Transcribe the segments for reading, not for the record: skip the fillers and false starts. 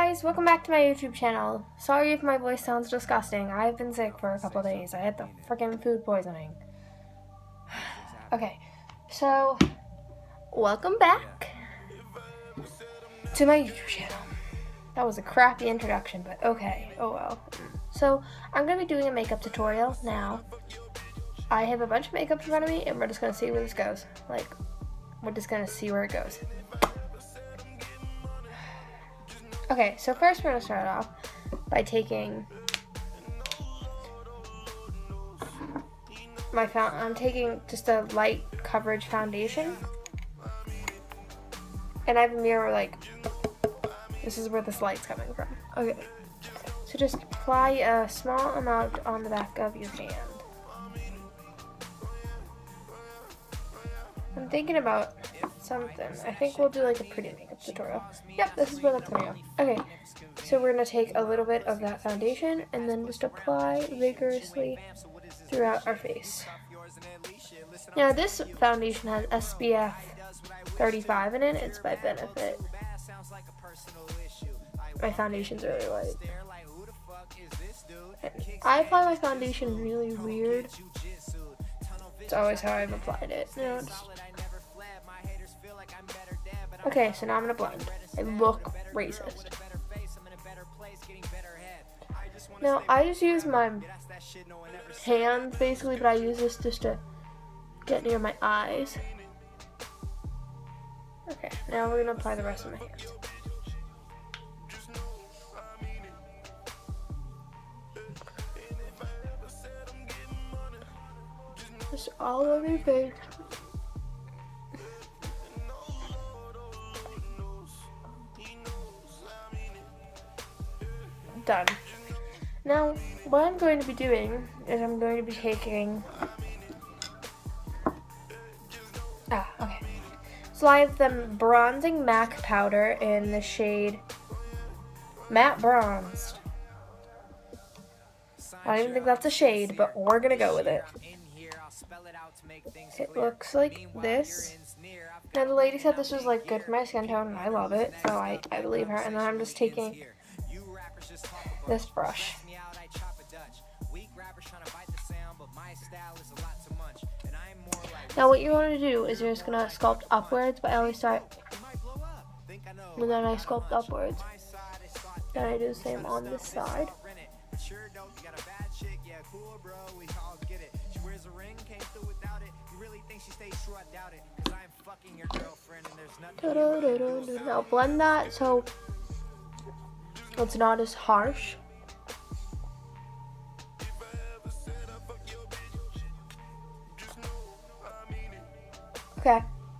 guys, welcome back to my YouTube channel. Sorry if my voice sounds disgusting. I've been sick for a couple days. I had the freaking food poisoning. Okay, so welcome back to my YouTube channel. That was a crappy introduction, but okay, oh well. So I'm going to be doing a makeup tutorial now. I have a bunch of makeup in front of me and we're just going to see where this goes. Like, we're just going to see where it goes. Okay, so first we're going to start off by taking I'm taking just a light coverage foundation. And I have a mirror, like, this is where this light's coming from. Okay, so just apply a small amount on the back of your hand. I'm thinking about something. I think we'll do like a pretty makeup tutorial. Yep, this is where that's gonna go. Okay, so we're gonna take a little bit of that foundation and then just apply vigorously throughout our face. Now this foundation has SPF 35 in it. It's by Benefit. My foundation's really light. I apply my foundation really weird. It's always how I've applied it. You know, okay, so now I'm gonna blend. I look racist. Now I just use my hands basically, but I use this just to get near my eyes. Okay, now we're gonna apply the rest of my hands. Just all over your face. Done. Now, what I'm going to be doing is I'm going to be taking... okay. So I have the Bronzing MAC powder in the shade Matte Bronzed. I don't even think that's a shade, but we're gonna go with it. It looks like this. Now the lady said this was like good for my skin tone, and I love it, so I believe her. And then I'm just taking this brush. Now what you want to do is you're just gonna sculpt upwards, but I always start and then I sculpt upwards. Then I do the same on this side. Now blend that so it's not as harsh. Okay.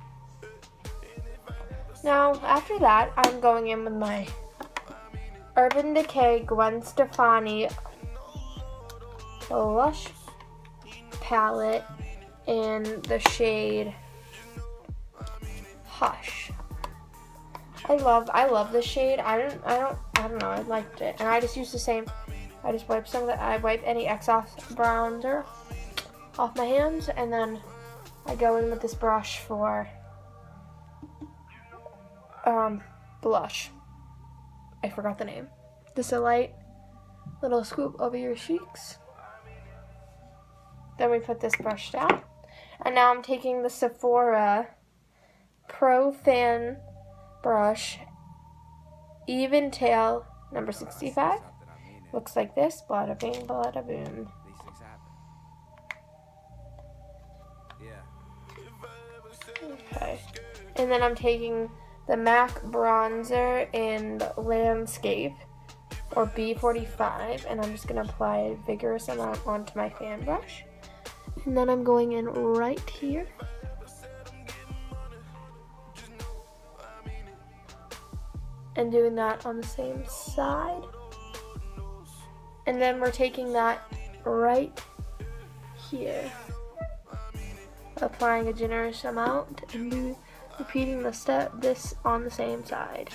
Now after that, I'm going in with my Urban Decay Gwen Stefani blush palette in the shade Hush. I love this shade. I don't know, I liked it. And I just use the same, I just wipe some of it, I wipe any excess bronzer off my hands, and then I go in with this brush for blush. I forgot the name. Just a light little scoop over your cheeks. Then we put this brush down. And now I'm taking the Sephora Pro Fan brush, Even Tail number 65. Looks like this. Bada bing, bada boom. Okay. And then I'm taking the MAC bronzer in Landscape, or B45, and I'm just going to apply a vigorous amount onto my fan brush. And then I'm going in right here. And doing that on the same side. And then we're taking that right here. Applying a generous amount and repeating this on the same side.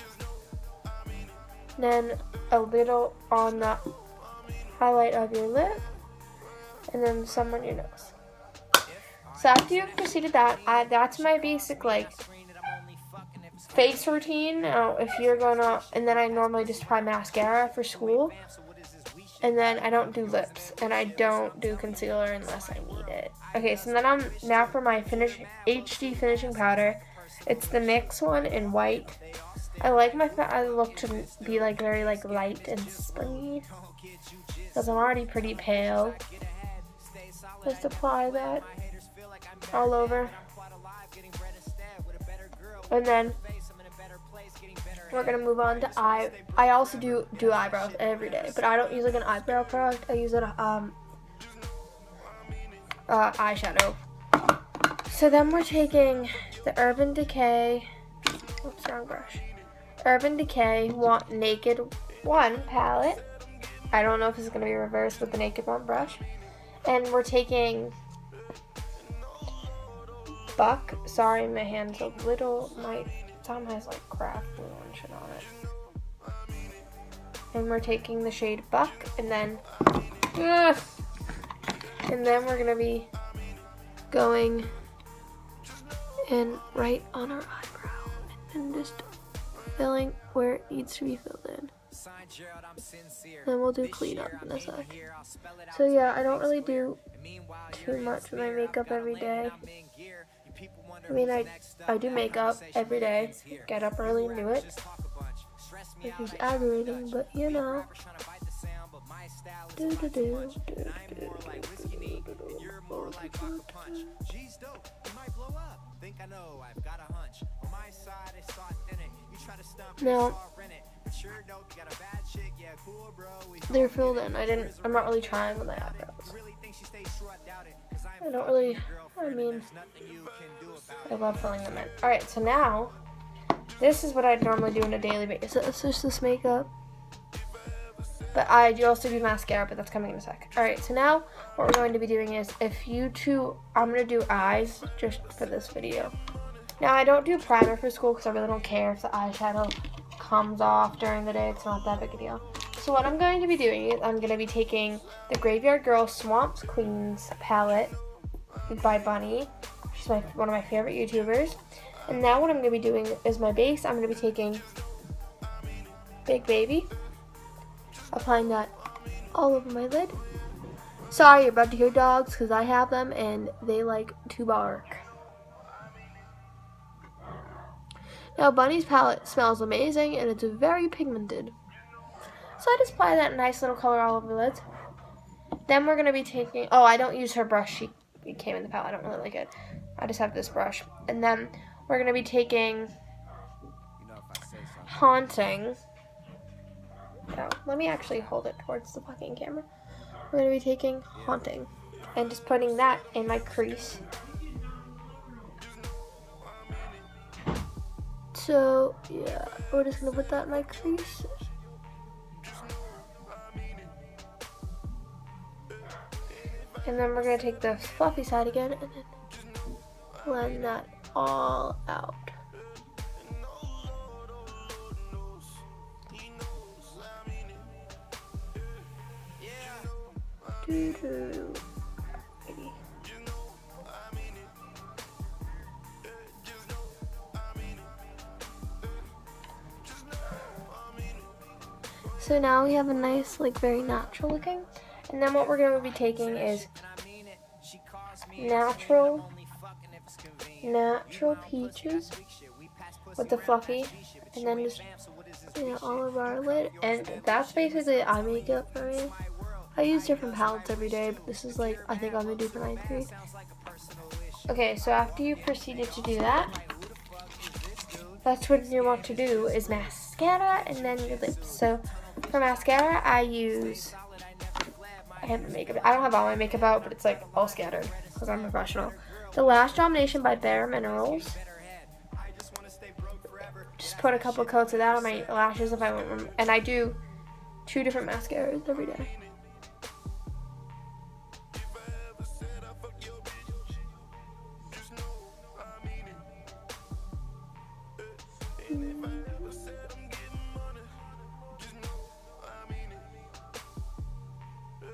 Then a little on the highlight of your lip, and then some on your nose. So after you've proceeded that, that's my basic like face routine. Now, if you're gonna, and then I normally just apply mascara for school. And then I don't do lips, and I don't do concealer unless I need it. Okay, so then now for my HD finishing powder. It's the NYX one in white. I like my look to be like very like light and springy, because I'm already pretty pale. Just apply that all over, and then we're gonna move on to I also do eyebrows every day, but I don't use like an eyebrow product. I use an eyeshadow. So then we're taking the Urban Decay. Oops, wrong brush. Urban Decay Naked One palette. I don't know if this is gonna be reversed with the Naked One brush. And we're taking Buck. Sorry, my hand's a little. My thumb has like craft glue and shit on it. And we're taking the shade Buck, and then we're gonna be going in right on our eyebrow, and just filling where it needs to be filled in. Then we'll do cleanup in a sec. So yeah, I don't really do too much with my makeup every day. I mean, I do makeup every day, get up early and do it, which is aggravating, but you know. Now, they're filled in. I'm not really trying with my eyebrows. I love filling them in. Alright, so now, this is what I'd normally do on a daily basis. It's just this makeup. But I do also do mascara, but that's coming in a sec. Alright, so now what we're going to be doing is, I'm going to do eyes just for this video. Now, I don't do primer for school because I really don't care if the eyeshadow comes off during the day. It's not that big a deal. So what I'm going to be doing is I'm going to be taking the Graveyard Girl Swamp Queens palette by Bunny. She's one of my favorite YouTubers. And now what I'm going to be doing is my base. I'm going to be taking Big Baby, applying that all over my lid. Sorry, you're about to hear dogs because I have them and they like to bark. Now Bunny's palette smells amazing and it's very pigmented. So I just apply that nice little color all over the lids. Then we're going to be taking, I don't use her brush. It came in the palette. I don't really like it. I just have this brush. And then we're going to be taking Haunting. Oh, let me actually hold it towards the fucking camera. We're going to be taking Haunting and just putting that in my crease. So, yeah, we're just going to put that in my crease. And then we're going to take the fluffy side again and then blend that all out. So now we have a nice, like, very natural looking. And then what we're going to be taking is natural peaches with the fluffy, and then just all over our lid. And that's basically eye makeup for me. I use different palettes every day, but this is like, I think I'm gonna do for 9-3. Okay, so after you proceeded to do that, that's what you want to do is mascara and then your lips. So for mascara, I have makeup. I don't have all my makeup out, but it's like all scattered because I'm professional. The Lash Domination by Bare Minerals. Just put a couple coats of that on my lashes if I want them. And I do 2 different mascaras every day.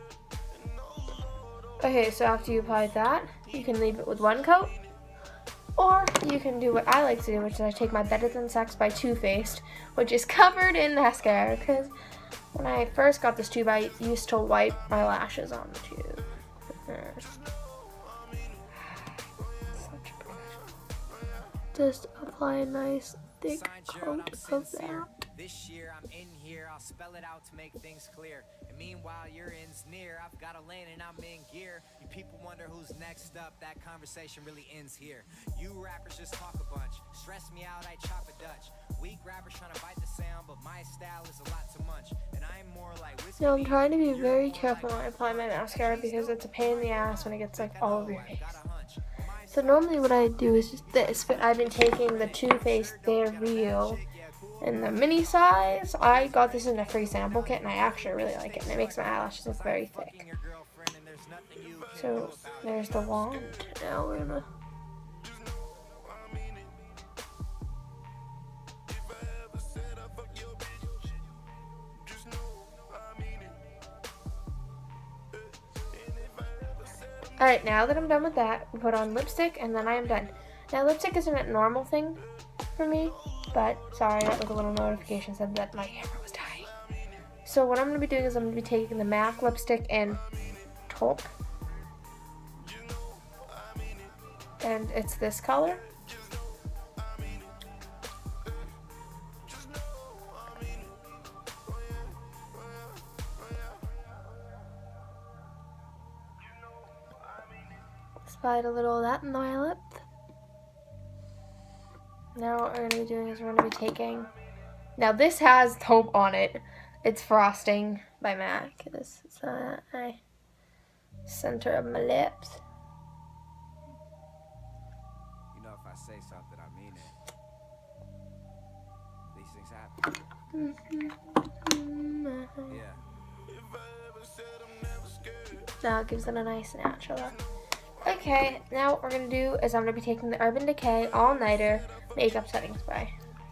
Okay, so after you apply that, you can leave it with 1 coat. Or you can do what I like to do, which is I take my Better Than Sex by Too Faced, which is covered in mascara, because when I first got this tube, I used to wipe my lashes on the tube. Just apply a nice thick coat of that. This year I'm in here, I'll spell it out to make things clear. And meanwhile your end's near, I've got a lane and I'm in gear. You people wonder who's next up, that conversation really ends here. You rappers just talk a bunch, stress me out, I chop a Dutch. Weak rappers trying to bite the sound, but my style is a lot too much. And I'm more like whiskey. Now I'm trying to be very careful when I apply my mascara because it's a pain in the ass when it gets like all over your face. So normally what I do is just this, but I've been taking the Too Faced Bare Real in the mini size. I got this in a free sample kit and I actually really like it, and it makes my eyelashes look very thick. So there's the wand. Now we're gonna Alright, now that I'm done with that, we put on lipstick and then I am done. Now lipstick isn't a normal thing for me, but sorry, that was a little notification said that my camera was dying. So what I'm going to be doing is I'm going to be taking the MAC lipstick in taupe. And it's this color. Applied a little of that in my lip. Now what we're going to be doing is we're going to be taking... Now this has taupe on it. It's Frosting by MAC. This is my center of my lips. You know, if I say something, I mean it. These things happen. Yeah. Now it gives it a nice natural look. Okay, now what we're going to do is I'm going to be taking the Urban Decay All Nighter Makeup Setting Spray.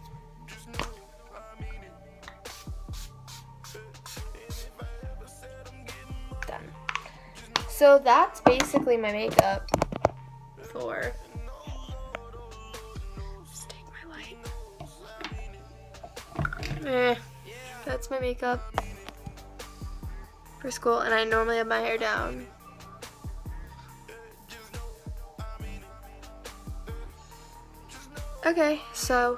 Done. So that's basically my makeup for... Just take my light. That's my makeup for school, and I normally have my hair down. Okay, so,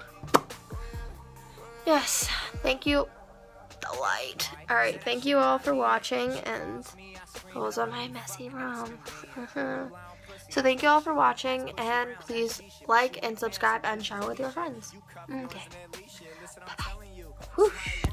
yes, thank you, the light. Alright, thank you all for watching, and those are my messy room. So thank you all for watching, and please like and subscribe and share with your friends. Okay, bye-bye. Whoosh.